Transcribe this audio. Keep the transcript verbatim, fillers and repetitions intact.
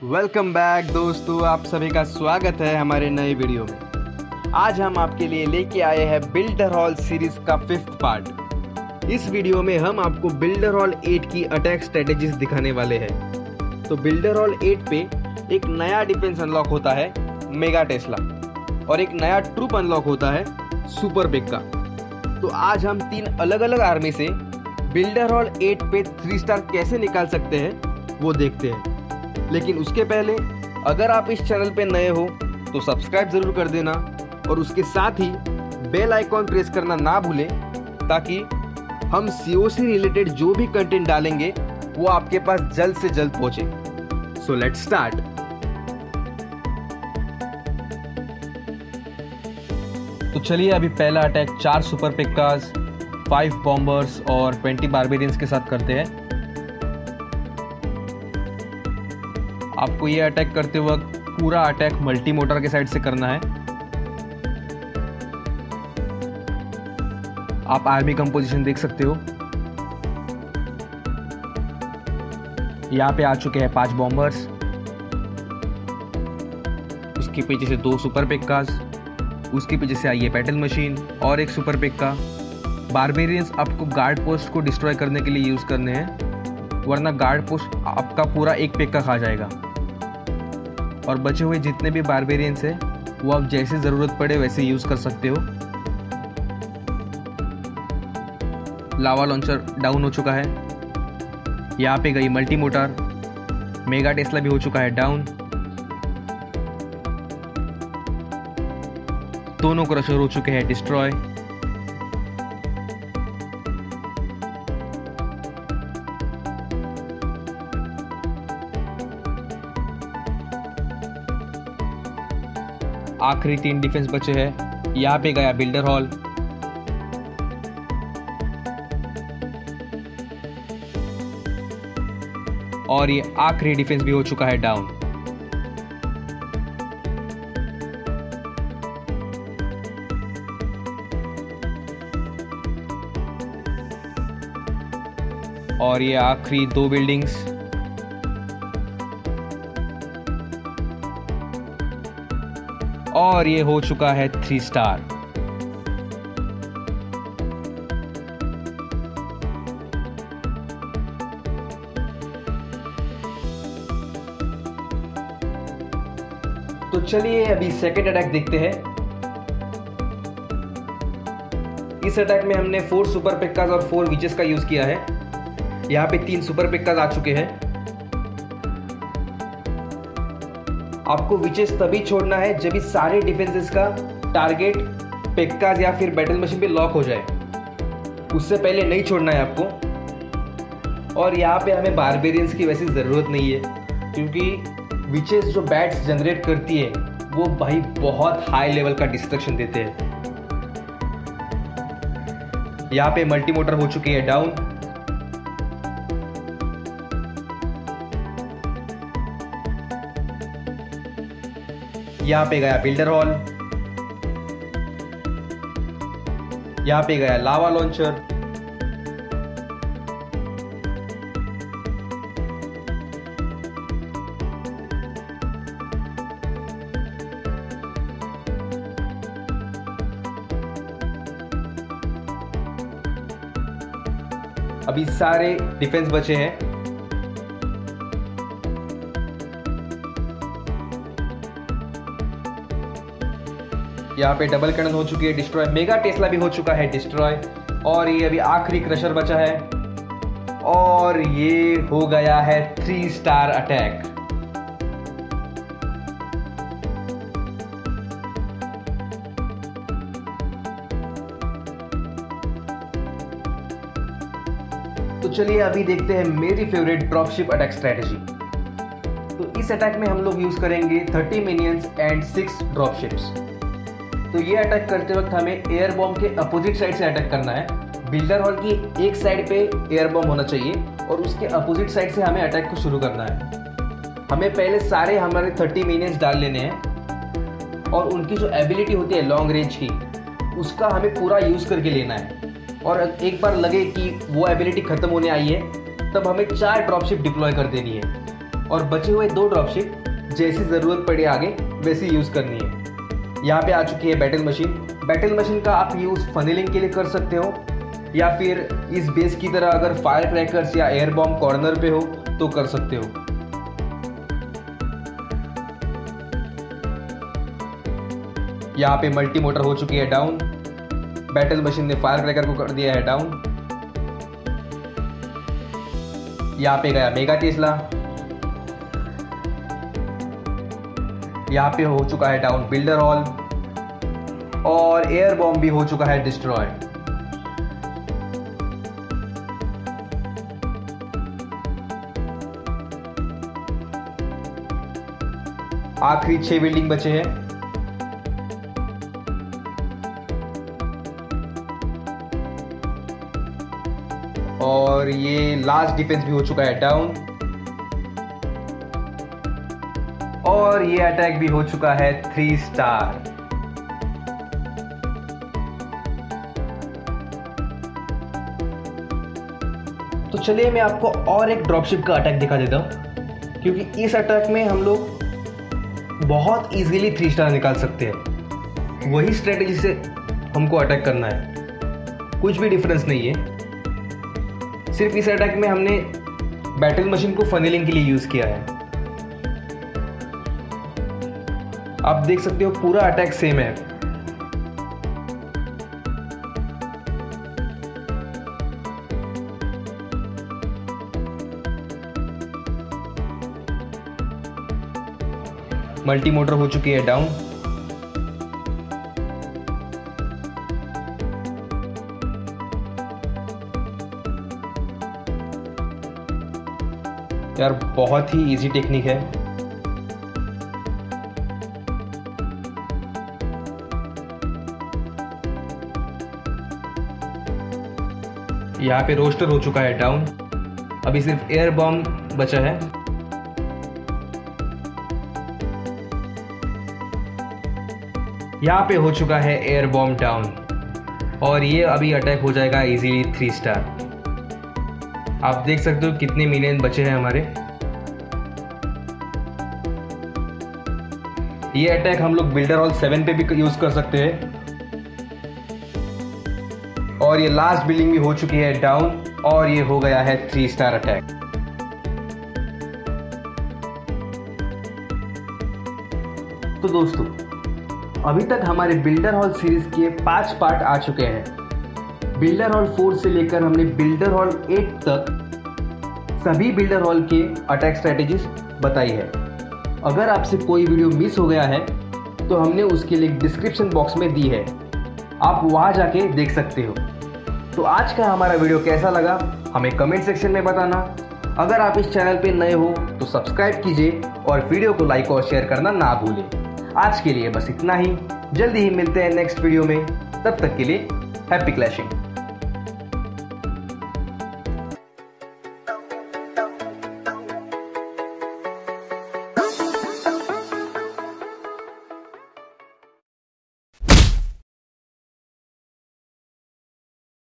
Welcome back दोस्तों, आप सभी का स्वागत है हमारे नए वीडियो में। आज हम आपके लिए लेके आए हैं बिल्डर हॉल सीरीज का फिफ्थ पार्ट। इस वीडियो में हम आपको बिल्डर हॉल एट की अटैक स्ट्रेटेजीज दिखाने वाले हैं। तो बिल्डर हॉल एट पे एक नया डिफेंस अनलॉक होता है मेगा टेस्ला, और एक नया ट्रूप अनलॉक होता है सुपर पेक्का। तो आज हम तीन अलग अलग आर्मी से बिल्डर हॉल एट पे थ्री स्टार कैसे निकाल सकते हैं वो देखते हैं। लेकिन उसके पहले अगर आप इस चैनल पे नए हो तो सब्सक्राइब ज़रूर कर देना, और उसके साथ ही बेल आइकॉन प्रेस करना ना भूलें, ताकि हम सीओसी रिलेटेड जो भी कंटेंट डालेंगे वो आपके पास जल्द से जल्द पहुंचे। So let's start. तो चलिए अभी पहला अटैक चार सुपर पेक्कास, फाइव बॉम्बर्स और ट्वेंटी बारबेरियंस के साथ करते हैं। आपको ये अटैक करते वक्त पूरा अटैक मल्टी मोटर के साइड से करना है। आप आर्मी कंपोजिशन देख सकते हो। यहाँ पे आ चुके हैं पांच बॉम्बर्स, उसके पीछे से दो सुपर पेक्कास, उसके पीछे से आई है बैटल मशीन और एक सुपर पेक्का। बारबेरियंस आपको गार्ड पोस्ट को डिस्ट्रॉय करने के लिए यूज़ करने हैं, वरना गार्ड पोस्ट आपका पूरा एक पेक्का खा जाएगा। और बचे हुए जितने भी बारबेरियंस हैं वो आप जैसे ज़रूरत पड़े वैसे यूज़ कर सकते हो। लावा लॉन्चर डाउन हो चुका है। यहाँ पे गई मल्टी मोटर। मेगा टेस्ला भी हो चुका है डाउन। दोनों क्रशर हो चुके हैं डिस्ट्रॉय। आखिरी तीन डिफेंस बचे हैं। यहाँ पे गया बिल्डर हॉल। और ये आखिरी डिफेंस भी हो चुका है डाउन। और ये आखिरी दो बिल्डिंग्स। और ये हो चुका है थ्री स्टार। तो चलिए अभी सेकेंड अटैक देखते हैं। इस अटैक में हमने फोर सुपर पेक्कास और फोर विचेस का यूज किया है। यहाँ पे तीन सुपर पेक्कास आ चुके हैं। आपको विचेस तभी छोड़ना है जब इस सारे डिफेंसेस का टारगेट पेक्कास या फिर बैटल मशीन पे लॉक हो जाए, उससे पहले नहीं छोड़ना है आपको। और यहाँ पे हमें बारबेरियंस की वैसी ज़रूरत नहीं है, क्योंकि विचेस जो बैट्स जनरेट करती है वो भाई बहुत हाई लेवल का डिस्ट्रक्शन देते हैं। यहाँ पे मल्टी मोटर हो चुकी है डाउन। यहाँ पे गया बिल्डर हॉल। यहाँ पे गया लावा लॉन्चर। अभी सारे डिफेंस बचे हैं। यहाँ पे डबल कैनन हो चुकी है डिस्ट्रॉय। मेगा टेस्ला भी हो चुका है डिस्ट्रॉय। और ये अभी आखिरी क्रशर बचा है, और ये हो गया है थ्री स्टार अटैक। तो चलिए अभी देखते हैं मेरी फेवरेट ड्रॉपशिप अटैक स्ट्रेटेजी। तो इस अटैक में हम लोग यूज करेंगे thirty minions and six dropships. तो ये अटैक करते वक्त हमें एयर बॉम्ब के अपोजिट साइड से अटैक करना है। बिल्डर हॉल की एक साइड पे एयर बॉम्ब होना चाहिए, और उसके अपोजिट साइड से हमें अटैक को शुरू करना है। हमें पहले सारे हमारे थर्टी मिनियंस डाल लेने हैं, और उनकी जो एबिलिटी होती है लॉन्ग रेंज की, उसका हमें पूरा यूज़ करके लेना है। और एक बार लगे कि वो एबिलिटी ख़त्म होने आई है, तब हमें चार ड्रॉपशिप डिप्लॉय कर देनी है। और बचे हुए दो ड्रॉपशिप जैसी ज़रूरत पड़े आगे वैसी यूज़ करनी है। यहाँ पे आ चुकी है बैटल मशीन। बैटल मशीन का आप यूज़ फनेलिंग के लिए कर सकते हो, या फिर इस बेस की तरह अगर फायर क्रैकर्स या एयर बॉम्ब कॉर्नर पे हो तो कर सकते हो। यहाँ पे मल्टी मोटर हो चुकी है डाउन। बैटल मशीन ने फायर क्रैकर को कर दिया है डाउन। यहाँ पे गया मेगा टेस्ला। यहाँ पे हो चुका है डाउन बिल्डर हॉल, और एयर बॉम्ब भी हो चुका है डिस्ट्रॉय। आखिरी छह बिल्डिंग बचे हैं। और ये लास्ट डिफेंस भी हो चुका है डाउन, और ये अटैक भी हो चुका है थ्री स्टार। तो चलिए मैं आपको और एक ड्रॉपशिप का अटैक दिखा देता हूं, क्योंकि इस अटैक में हम लोग बहुत इजीली थ्री स्टार निकाल सकते हैं। वही स्ट्रेटेजी से हमको अटैक करना है, कुछ भी डिफरेंस नहीं है। सिर्फ इस अटैक में हमने बैटल मशीन को फनेलिंग के लिए यूज किया है। आप देख सकते हो पूरा अटैक सेम है। मल्टी मोटर हो चुकी है डाउन। यार बहुत ही इजी टेक्निक है। यहाँ पे रोस्टर हो चुका है डाउन। अभी सिर्फ एयर बॉम्ब बचा है। यहाँ पे हो चुका है एयर बॉम्ब डाउन, और ये अभी अटैक हो जाएगा इजीली थ्री स्टार। आप देख सकते हो कितने मिलियन बचे हैं हमारे। ये अटैक हम लोग बिल्डर हॉल सेवन पे भी यूज कर सकते हैं। और ये लास्ट बिल्डिंग भी हो चुकी है डाउन, और ये हो गया है थ्री स्टार अटैक। तो दोस्तों, अभी तक हमारे बिल्डर हॉल सीरीज के पांच पार्ट आ चुके हैं। बिल्डर हॉल फोर से लेकर हमने बिल्डर हॉल एट तक सभी बिल्डर हॉल के अटैक स्ट्रेटेजीज बताई है। अगर आपसे कोई वीडियो मिस हो गया है तो हमने उसके लिंक डिस्क्रिप्शन बॉक्स में दी है, आप वहां जाके देख सकते हो। तो आज का हमारा वीडियो कैसा लगा हमें कमेंट सेक्शन में बताना। अगर आप इस चैनल पे नए हो तो सब्सक्राइब कीजिए और वीडियो को लाइक और शेयर करना ना भूलें। आज के लिए बस इतना ही। जल्दी ही मिलते हैं नेक्स्ट वीडियो में। तब तक के लिए हैप्पी क्लैशिंग।